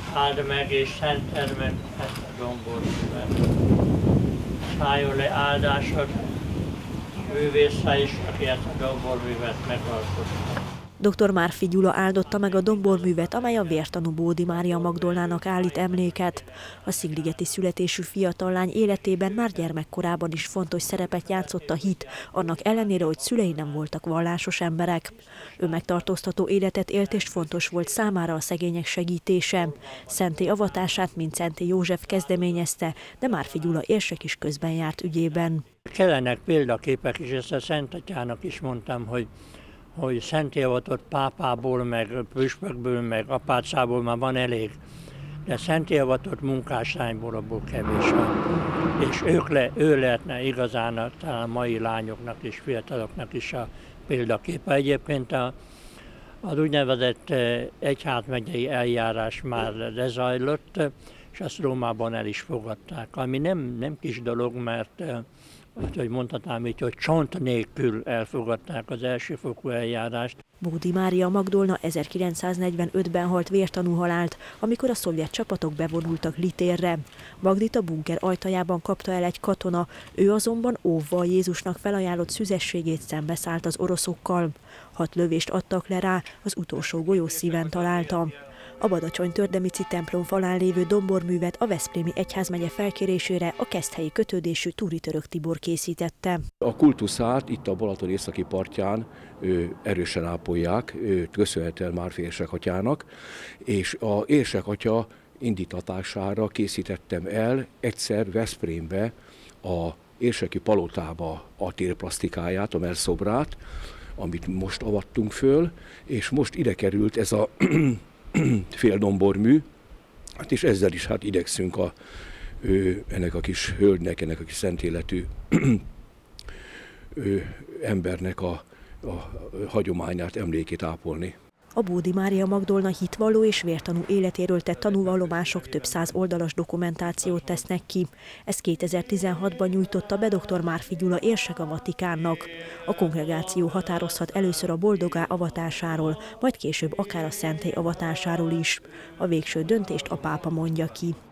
áld meg és szented meg ezt a domborművet. Szálljon le áldásod művészre is, aki ezt a domborművet megalkotta. Dr. Márfi Gyula áldotta meg a domborművet, amely a vértanú Bódi Mária Magdolnának állít emléket. A szigligeti születésű fiatal lány életében már gyermekkorában is fontos szerepet játszott a hit, annak ellenére, hogy szülei nem voltak vallásos emberek. Ő megtartóztató életet élt, és fontos volt számára a szegények segítése. Szentély avatását, mint Szentély József kezdeményezte, de Márfi Gyula érsek is közben járt ügyében. Kellenek példaképek is, ezt a Szent Atyának is mondtam, hogy szentélyavatott pápából, meg püspökből, meg apácából már van elég, de szentélyavatott munkáslányból abból kevés van. És ő lehetne igazán talán a mai lányoknak és fiataloknak is a példaképe. Egyébként az úgynevezett egyházmegyei eljárás már lezajlott, és azt Rómában el is fogadták, ami nem kis dolog, mert hogy mondhatnám így, hogy csont nélkül elfogadták az elsőfokú eljárást. Bódi Mária Magdolna 1945-ben halt vértanú halált, amikor a szovjet csapatok bevonultak Litérre. Magdit a bunker ajtajában kapta el egy katona, ő azonban óvva Jézusnak felajánlott szüzességét szembeszállt az oroszokkal. 6 lövést adtak le rá, az utolsó golyószíven találta. A Badacsony-Tördemici templom falán lévő domborművet a Veszprémi egyházmegye felkérésére a keszthelyi kötődésű Túri Török Tibor készítette. A kultuszát itt a Balaton északi partján erősen ápolják, köszönhetően Márfi érsekatyának, és a érsekatya indítatására készítettem el egyszer Veszprémbe a érseki palotába a térplasztikáját, a mellszobrát, amit most avattunk föl, és most ide került ez a féldombormű, hát és ezzel is hát igyekszünk ennek a kis hölgynek, ennek a kis szent életű embernek a hagyományát, emlékét ápolni. A Bódi Mária Magdolna hitvalló és vértanú életéről tett tanúvallomások több 100 oldalas dokumentációt tesznek ki. Ezt 2016-ban nyújtotta be dr. Márfi Gyula érsek a Vatikánnak. A kongregáció határozhat először a boldogá avatásáról, majd később akár a szentély avatásáról is. A végső döntést a pápa mondja ki.